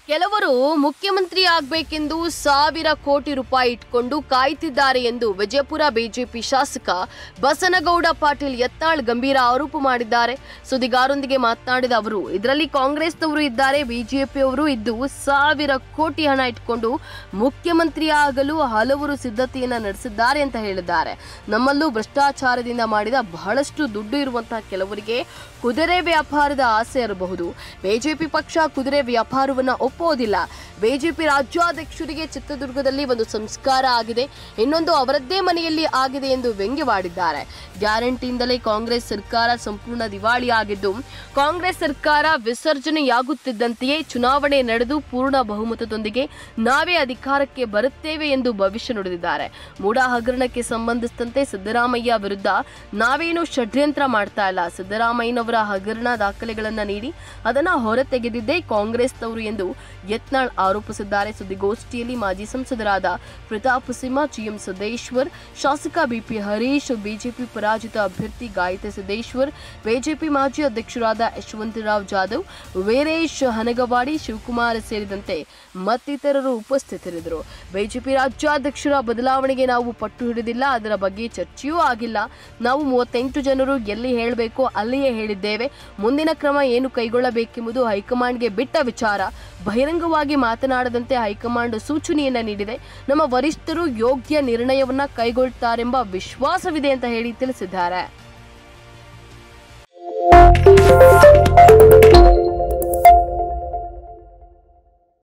ಕೆಲವರು ಮುಖ್ಯಮಂತ್ರಿ ಆಗಬೇಕೆಂದು 1,000 ಕೋಟಿ ರೂಪಾಯಿ ಇಟ್ಕೊಂಡು ಕಾಯ್ತಿದ್ದಾರೆ ಎಂದು ವಿಜಯಪುರ ಬಿಜೆಪಿ ಶಾಸಕ ಬಸನಗೌಡ ಪಾಟೀಲ್ ಯತ್ನಾಳ್ ಗಂಭೀರ ಆರೋಪ ಮಾಡಿದ್ದಾರೆ. ಸುದ್ದಿಗಾರರೊಂದಿಗೆ ಮಾತನಾಡಿದ ಅವರು, ಇದರಲ್ಲಿ ಕಾಂಗ್ರೆಸ್ನವರು ಇದ್ದಾರೆ, ಬಿಜೆಪಿಯವರು ಇದ್ದು 1,000 ಕೋಟಿ ಹಣ ಇಟ್ಕೊಂಡು ಮುಖ್ಯಮಂತ್ರಿ ಆಗಲು ಹಲವರು ಸಿದ್ಧತೆಯನ್ನ ನಡೆಸಿದ್ದಾರೆ ಅಂತ ಹೇಳಿದ್ದಾರೆ. ನಮ್ಮಲ್ಲೂ ಭ್ರಷ್ಟಾಚಾರದಿಂದ ಮಾಡಿದ ಬಹಳಷ್ಟು ದುಡ್ಡು ಇರುವಂತಹ ಕೆಲವರಿಗೆ ಕುದುರೆ ವ್ಯಾಪಾರದ ಆಸೆ ಇರಬಹುದು. ಬಿಜೆಪಿ ಪಕ್ಷ ಕುದುರೆ ವ್ಯಾಪಾರವನ್ನ ಒಪ್ಪೋದಿಲ್ಲ. ಬಿಜೆಪಿ ರಾಜ್ಯಾಧ್ಯಕ್ಷರಿಗೆ ಚಿತ್ರದುರ್ಗದಲ್ಲಿ ಒಂದು ಸಂಸ್ಕಾರ ಆಗಿದೆ, ಇನ್ನೊಂದು ಅವರದ್ದೇ ಮನೆಯಲ್ಲಿ ಆಗಿದೆ ಎಂದು ವ್ಯಂಗ್ಯವಾಡಿದ್ದಾರೆ. ಗ್ಯಾರಂಟಿಯಿಂದಲೇ ಕಾಂಗ್ರೆಸ್ ಸರ್ಕಾರ ಸಂಪೂರ್ಣ ದಿವಾಳಿಯಾಗಿದ್ದು, ಕಾಂಗ್ರೆಸ್ ಸರ್ಕಾರ ವಿಸರ್ಜನೆಯಾಗುತ್ತಿದ್ದಂತೆಯೇ ಚುನಾವಣೆ ನಡೆದು ಪೂರ್ಣ ಬಹುಮತದೊಂದಿಗೆ ನಾವೇ ಅಧಿಕಾರಕ್ಕೆ ಬರುತ್ತೇವೆ ಎಂದು ಭವಿಷ್ಯ ನುಡಿದಿದ್ದಾರೆ. ಮೂಡಾ ಹಗರಣಕ್ಕೆ ಸಂಬಂಧಿಸಿದಂತೆ ಸಿದ್ದರಾಮಯ್ಯ ವಿರುದ್ಧ ನಾವೇನು ಷಡ್ಯಂತ್ರ ಮಾಡ್ತಾ ಇಲ್ಲ. ಸಿದ್ದರಾಮಯ್ಯನವರ ಹಗರಣ ದಾಖಲೆಗಳನ್ನು ನೀಡಿ ಅದನ್ನು ಹೊರತೆಗೆದಿದ್ದೇ ಕಾಂಗ್ರೆಸ್ನವರು ಎಂದು ಯತ್ನಾಳ್ ಆರೋಪಿಸಿದ್ದಾರೆ. ಸುದ್ದಿಗೋಷ್ಠಿಯಲ್ಲಿ ಮಾಜಿ ಸಂಸದರಾದ ಪ್ರತಾಪ್ ಸಿಂಹ, ಜಿಎಂ ಸಿದ್ದೇಶ್ವರ್, ಶಾಸಕ ಬಿಪಿ ಹರೀಶ್, ಬಿಜೆಪಿ ಪರಾಜಿತ ಅಭ್ಯರ್ಥಿ ಗಾಯತ್ರಿ ಸಿದ್ದೇಶ್ವರ್, ಬಿಜೆಪಿ ಮಾಜಿ ಅಧ್ಯಕ್ಷರಾದ ಯಶವಂತರಾವ್ ಜಾಧವ್, ವೀರೇಶ್ ಹನಗವಾಡಿ, ಶಿವಕುಮಾರ್ ಸೇರಿದಂತೆ ಮತ್ತಿತರರು ಉಪಸ್ಥಿತರಿದ್ದರು. ಬಿಜೆಪಿ ರಾಜ್ಯಾಧ್ಯಕ್ಷರ ಬದಲಾವಣೆಗೆ ನಾವು ಪಟ್ಟು ಹಿಡಿದಿಲ್ಲ, ಅದರ ಬಗ್ಗೆ ಚರ್ಚೆಯೂ ಆಗಿಲ್ಲ. ನಾವು 38 ಜನರು ಎಲ್ಲಿ ಹೇಳಬೇಕು ಅಲ್ಲಿಯೇ ಹೇಳಿದ್ದೇವೆ. ಮುಂದಿನ ಕ್ರಮ ಏನು ಕೈಗೊಳ್ಳಬೇಕೆಂಬುದು ಹೈಕಮಾಂಡ್ಗೆ ಬಿಟ್ಟ ವಿಚಾರ. ಬಹಿರಂಗವಾಗಿ ಮಾತನಾಡದಂತೆ ಹೈಕಮಾಂಡ್ ಸೂಚನೆಯನ್ನ ನೀಡಿದೆ. ನಮ್ಮ ವರಿಷ್ಠರು ಯೋಗ್ಯ ನಿರ್ಣಯವನ್ನ ಕೈಗೊಳ್ಳುತ್ತಾರೆಂಬ ವಿಶ್ವಾಸವಿದೆ ಅಂತ ಹೇಳಿ ತಿಳಿಸಿದ್ದಾರೆ.